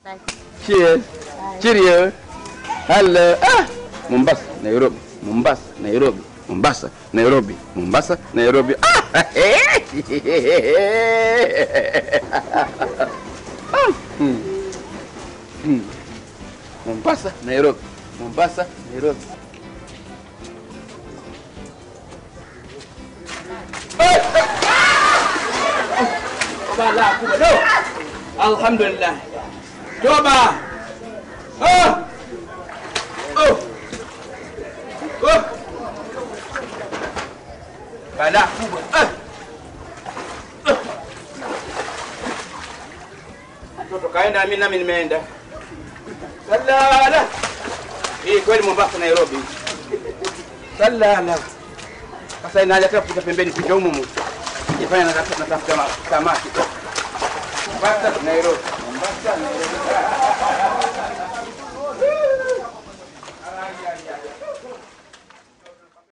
Bye. Cheers. Bye. Cheerio. Hello. Mombasa, Nairobi. Mombasa, Nairobi. Mombasa, Nairobi. Mombasa, Nairobi. Mombasa, Nairobi. Mombasa, Nairobi. Bala kubwa do. Alhamdulillah. Toba. Bala kubwa. Mtoto kaenda, mimi nami nimeenda. Salala. Hii kweli Mombasa Nairobi. Salala. Sasa inaja kupita pembeni kuja humu. Ifanya natafuta samaki. Mombasa Nairobi. Mombasa Nairobi.